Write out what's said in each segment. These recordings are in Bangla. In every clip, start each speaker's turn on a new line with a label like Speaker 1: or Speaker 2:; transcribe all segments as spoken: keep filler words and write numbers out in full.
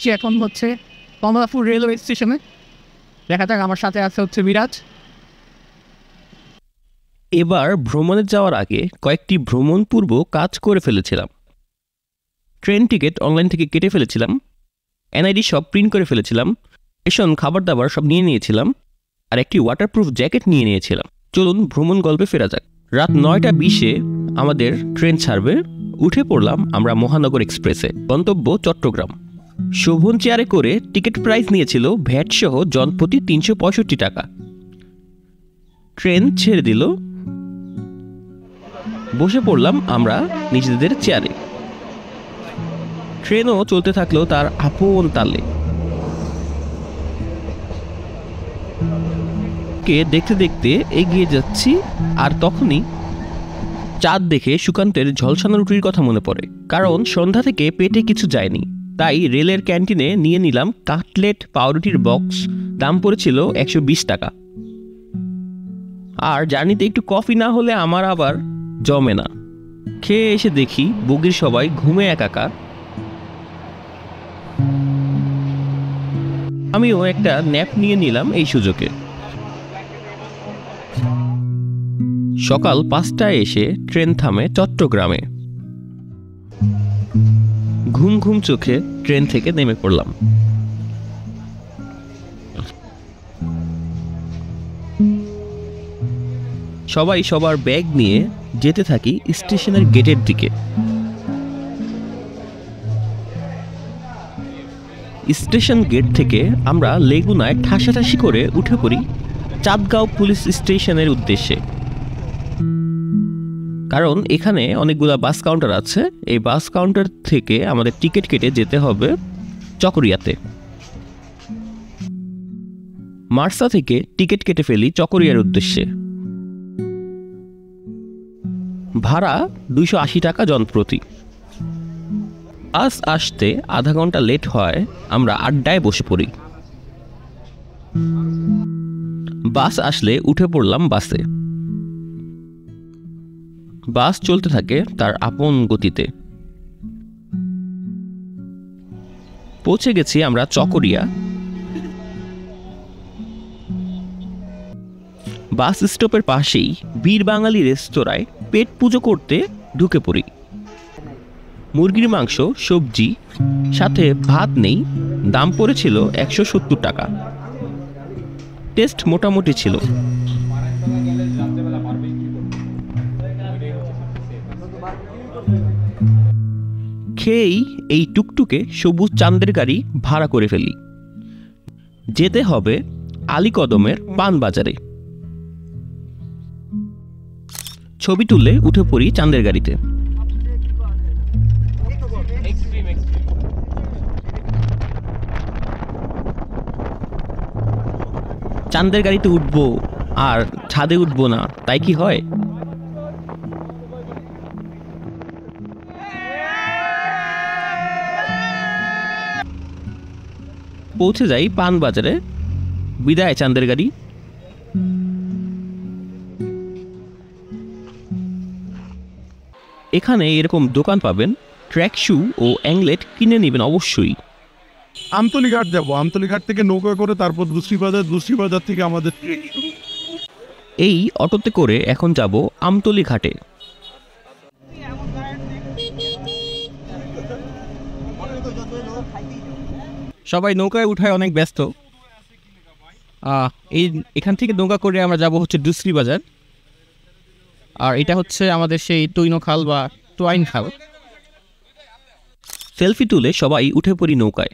Speaker 1: আসছি এখন হচ্ছে কমলাপুর রেলওয়ে স্টেশনে। দেখা যাক, আমার সাথে আছে হচ্ছে বিরাজ।
Speaker 2: এবার ভ্রমণে যাওয়ার আগে কয়েকটি ভ্রমণ পূর্ব কাজ করে ফেলেছিলাম। ট্রেন টিকিট অনলাইন থেকে কেটে ফেলেছিলাম, এনআইডি সব প্রিন্ট করে ফেলেছিলাম, স্টেশন খাবার দাবার সব নিয়ে নিয়েছিলাম, আর একটি ওয়াটারপ্রুফ জ্যাকেট নিয়ে নিয়েছিলাম। চলুন ভ্রমণ গল্পে ফেরা যাক। রাত নয়টা বিশে আমাদের ট্রেন ছাড়বে। উঠে পড়লাম আমরা মহানগর এক্সপ্রেসে, গন্তব্য চট্টগ্রাম। শোভন চেয়ারে করে টিকিট প্রাইস নিয়েছিল ভ্যাট সহ জনপ্রতি তিনশো পঁয়ষট্টি টাকা। ট্রেন ছেড়ে দিল, বসে পড়লাম আমরা নিজেদের চেয়ারে। ট্রেনও চলতে থাকলো তার আপন তালে। কে দেখতে দেখতে এগিয়ে যাচ্ছি, আর তখনই চাঁদ দেখে সুকান্তের ঝলসানো রুটির কথা মনে পড়ে। কারণ সন্ধ্যা থেকে পেটে কিছু যায়নি, তাই রেলের ক্যান্টিনে নিয়ে নিলাম কাটলেট পাউরুটির বক্স। দাম পড়েছিল একশো বিশ টাকা। আর জার্নিতে একটু কফি না হলে আমার আবার জমে না। খেয়ে এসে দেখি বগির সবাই ঘুমে একাকার। আমিও একটা ন্যাপ নিয়ে নিলাম এই সুযোগে। সকাল পাঁচটায় এসে ট্রেন থামে চট্টগ্রামে। ঘুম ঘুম চোখে ট্রেন থেকে নেমে পড়লাম। সবাই সবার ব্যাগ নিয়ে যেতে থাকি স্টেশনের গেটের দিকে। স্টেশন গেট থেকে আমরা লেগুনায় ঠাসাঠাসি করে উঠে পড়ি চাঁদগাঁও পুলিশ স্টেশনের উদ্দেশ্যে। কারণ এখানে অনেকগুলো বাস কাউন্টার আছে। এই বাস কাউন্টার থেকে আমাদের টিকিট কেটে যেতে হবে চকরিয়াতে। মার্সা থেকে টিকিট কেটে ফেলি চকরিয়ার উদ্দেশ্যে। ভাড়া দুইশো আশি টাকা জনপ্রতি। বাস আসতে আধা ঘন্টা লেট হয়, আমরা আড্ডায় বসে পড়ি। বাস আসলে উঠে পড়লাম বাসে। বাস চলতে থাকে তার আপন গতিতে। পৌঁছে গেছি আমরা চকরিয়া। বাস স্টপের পাশেই বীর বাঙালি রেস্তোরাঁয় পেট পুজো করতে ঢুকে পড়ি। মুরগির মাংস, সবজি, সাথে ভাত নেই। দাম পড়েছিল একশো সত্তর টাকা। টেস্ট মোটামুটি ছিল। খেয়েই এই টুকটুকে সবুজ চাঁদের গাড়ি ভাড়া করে ফেলি। যেতে হবে আলীকদমের পান বাজারে। ছবি তুলে উঠে পড়ি চাঁদের গাড়িতে। চাঁদের গাড়িতে উঠবো আর ছাদে উঠবো না, তাই কি হয়? পৌঁছে যাই পান বাজারে। বিদায় চাঁদের গাড়ি। এখানে এরকম দোকান পাবেন, ট্র্যাক শু ও অ্যাংলেট কিনে নেবেন অবশ্যই।
Speaker 3: আমতলি ঘাট যাবো, আমতলি ঘাট থেকে নৌকা করে তারপর দুশ্রী বাজার, দুশ্রী বাজার থেকে আমাদের
Speaker 2: এই অটোতে করে এখন যাব আমতলি ঘাটে।
Speaker 1: সবাই নৌকায় উঠায় অনেক ব্যস্ত। এই এখান থেকে নৌকা করে আমরা যাব হচ্ছে দুচরি বাজার। আর এটা হচ্ছে আমাদের সেই তৈনো খাল বা টোয়াইন খাল।
Speaker 2: সেলফি তুলে সবাই উঠে পড়ি নৌকায়।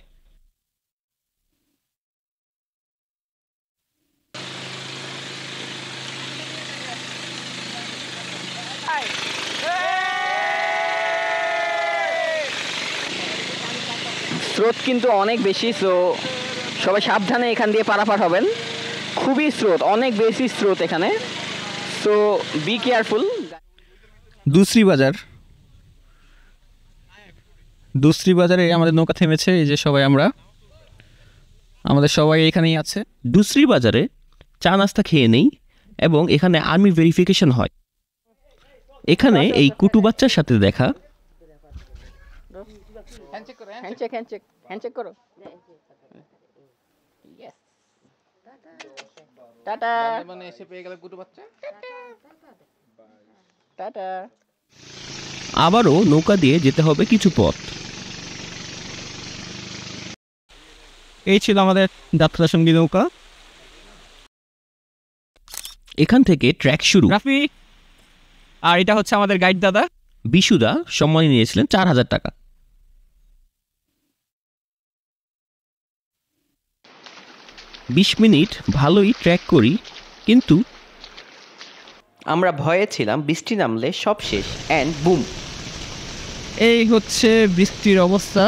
Speaker 4: স্রোত কিন্তু অনেক বেশি, সো সবাই সাবধানে এখান দিয়ে পারাপার হবেন। খুবই স্রোত, অনেক বেশি স্রোত এখানে, সো বি কেয়ারফুল।
Speaker 1: দুচরি বাজার, দুচরি বাজারে আমাদের নৌকা থেমেছে। এই যে সবাই আমরা, আমাদের সবাই এখানেই আছে।
Speaker 2: দুচরি বাজারে চা নাস্তা খেয়ে নেই এবং এখানে আর্মি ভেরিফিকেশন হয়। এখানে এই কুটু বাচ্চার সাথে দেখা।
Speaker 4: হ্যান্ডশেক হ্যান্ডশেক হ্যান্ডশেক করো ইয়েস টাটা মানে এসে পেয়ে গেল গুটু বাচ্চা টাটা
Speaker 2: আবারও নৌকা দিয়ে যেতে হবে কিছু পথ।
Speaker 1: এই ছিল আমাদের যাত্রা সঙ্গী নৌকা।
Speaker 2: এখান থেকে ট্র্যাক শুরু।
Speaker 1: রাফি আর এটা হচ্ছে আমাদের গাইড দাদা
Speaker 2: বিশুদা সম্মানী নিয়েছিলেন চার হাজার টাকা। বিশ মিনিট ভালোই ট্র্যাক করি, কিন্তু
Speaker 4: আমরা ভয়ে ছিলাম বৃষ্টি নামলে সব শেষ অ্যান্ড বুম।
Speaker 1: এই হচ্ছে বৃষ্টির অবস্থা,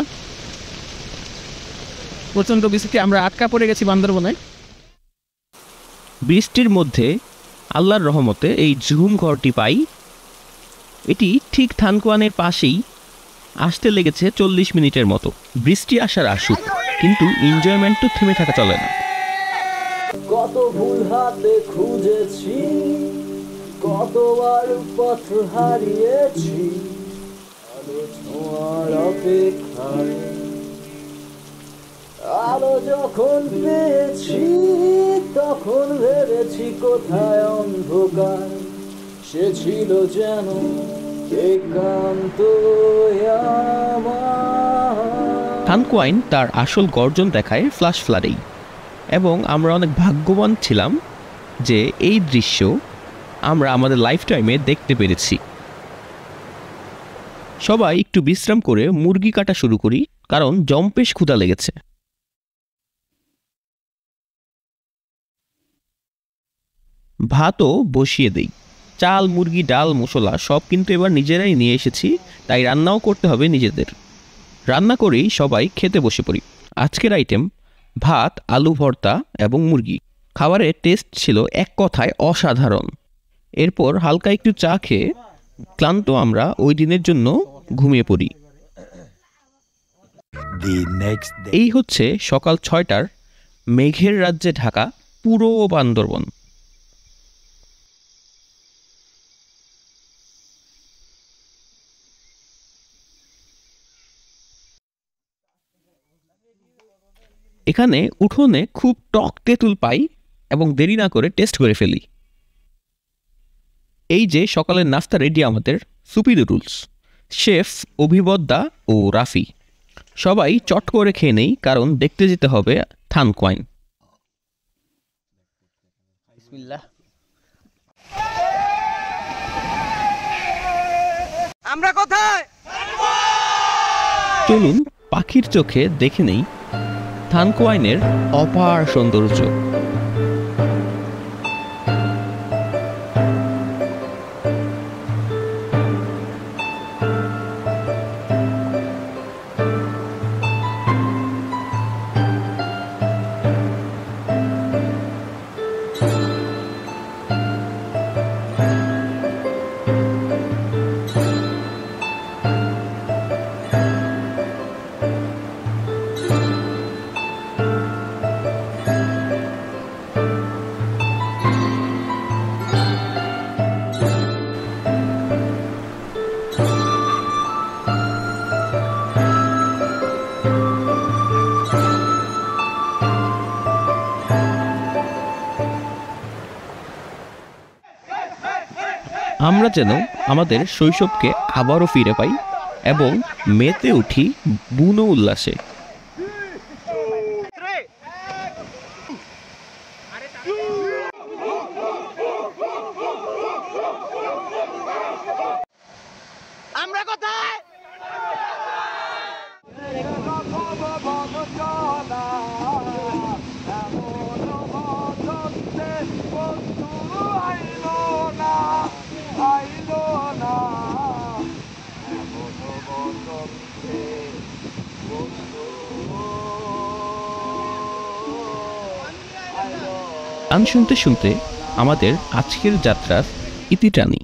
Speaker 1: প্রচন্ড বৃষ্টি, আমরা আটকা পড়ে গেছি বান্দরবনে।
Speaker 2: বৃষ্টির মধ্যে আল্লাহর রহমতে এই ঝুম ঘরটি পাই। এটি ঠিক থানকোয়ানের পাশেই। আসতে লেগেছে চল্লিশ মিনিটের মতো। বৃষ্টি আসার আসুক, কিন্তু এনজয়মেন্ট তো থেমে থাকা চলে না।
Speaker 5: কত ভুল হাতে খুঁজেছি, কতবার পথ হারিয়েছি, আলো ছোঁয়ার অপেক্ষায়। আলো যখন পেয়েছি তখন ভেবেছি কোথায় অন্ধকার, সে ছিল যেন একান্ত আমার।
Speaker 2: থানকোয়াইন তার আসল গর্জন দেখায় ফ্ল্যাশ ফ্লাডেই, এবং আমরা অনেক ভাগ্যবান ছিলাম যে এই দৃশ্য আমরা আমাদের লাইফ টাইমে দেখতে পেরেছি। সবাই একটু বিশ্রাম করে মুরগি কাটা শুরু করি, কারণ জম্পেশ ক্ষুধা লেগেছে। ভাতও বসিয়ে দেই। চাল, মুরগি, ডাল, মশলা সব কিন্তু এবার নিজেরাই নিয়ে এসেছি, তাই রান্নাও করতে হবে নিজেদের। রান্না করেই সবাই খেতে বসে পড়ি। আজকের আইটেম ভাত, আলু ভর্তা এবং মুরগি। খাবারের টেস্ট ছিল এক কথায় অসাধারণ। এরপর হালকা একটু চা খেয়ে ক্লান্ত আমরা ওই দিনের জন্য ঘুমিয়ে পড়ি। এই হচ্ছে সকাল ছয়টার মেঘের রাজ্যে ঢাকা পুরো বান্দরবন। এখানে উঠোনে খুব টক তেঁতুল পাই এবং দেরি না করে টেস্ট করে ফেলি। এই যে সকালের নাস্তা রেডি আমাদের, সুপি নুডলস। শেফ অভিবদ্দা ও রাফি। সবাই চট করে খেয়ে নেই, কারণ দেখতে যেতে হবে থান কোয়াইন।
Speaker 4: বিসমিল্লাহ।
Speaker 5: আমরা কোথায়?
Speaker 2: চলুন পাখির চোখে দেখে নেই থান কোয়াইনের অপার সৌন্দর্য। আমরা যেন আমাদের শৈশবকে আবারও ফিরে পাই এবং মেতে উঠি বুনো উল্লাসে।
Speaker 5: আমরা কোথায়?
Speaker 2: গান শুনতে শুনতে আমাদের আজকের যাত্রার ইতি টানি।